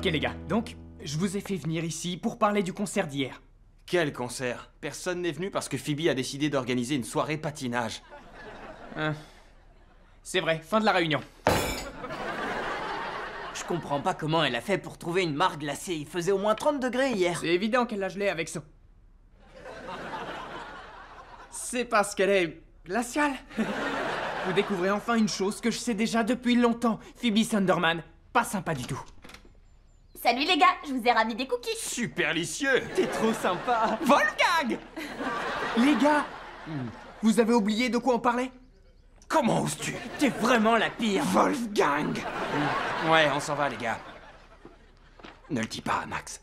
Ok les gars, donc, je vous ai fait venir ici pour parler du concert d'hier. Quel concert? Personne n'est venu parce que Phoebe a décidé d'organiser une soirée patinage. C'est vrai, fin de la réunion. Je comprends pas comment elle a fait pour trouver une mare glacée. Il faisait au moins 30 degrés hier. C'est évident qu'elle a gelé avec ça. C'est parce qu'elle est glaciale. Vous découvrez enfin une chose que je sais déjà depuis longtemps. Phoebe Sunderman, pas sympa du tout. Salut les gars, je vous ai ramené des cookies. Superlicieux! T'es trop sympa. Wolfgang! Les gars, vous avez oublié de quoi on parlait? Comment oses-tu? T'es vraiment la pire. Wolfgang! Ouais, on s'en va, les gars. Ne le dis pas à Max.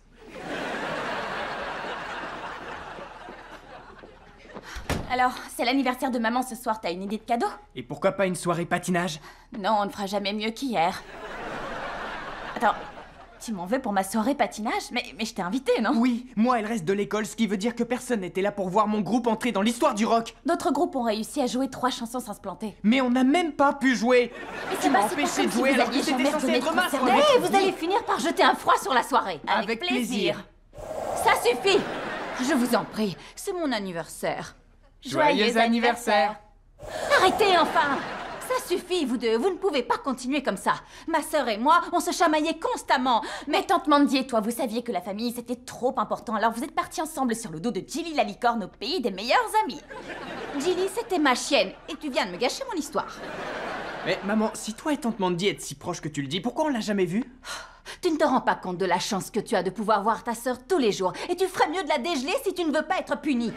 Alors, c'est l'anniversaire de maman ce soir, t'as une idée de cadeau? Et pourquoi pas une soirée patinage? Non, on ne fera jamais mieux qu'hier. Attends, tu m'en veux pour ma soirée patinage? Mais je t'ai invité, non? Oui, moi et le reste de l'école, ce qui veut dire que personne n'était là pour voir mon groupe entrer dans l'histoire du rock. D'autres groupes ont réussi à jouer 3 chansons sans se planter. Mais on n'a même pas pu jouer. Mais Tu c'est m'as pas si empêché de facile jouer si vous alors que alliez c'était jamais censé donner être de ma concert. soirée. Mais vous allez finir par jeter un froid sur la soirée. Avec plaisir. Ça suffit. Je vous en prie, c'est mon anniversaire. Joyeux anniversaire. Arrêtez enfin. Ça suffit, vous deux, vous ne pouvez pas continuer comme ça. Ma sœur et moi, on se chamaillait constamment. Mais tante Mandy et toi, vous saviez que la famille c'était trop important, alors vous êtes partis ensemble sur le dos de Jilly la licorne au pays des meilleurs amis. Gilly, c'était ma chienne, et tu viens de me gâcher mon histoire. Mais maman, si toi et tante Mandy êtes si proches que tu le dis, pourquoi on l'a jamais vue? Tu ne te rends pas compte de la chance que tu as de pouvoir voir ta sœur tous les jours, et tu ferais mieux de la dégeler si tu ne veux pas être punie.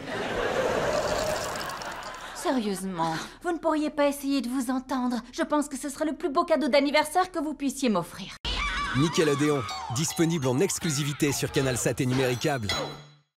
Sérieusement, vous ne pourriez pas essayer de vous entendre? Je pense que ce serait le plus beau cadeau d'anniversaire que vous puissiez m'offrir. Nickelodeon, disponible en exclusivité sur Canalsat et Numéricable.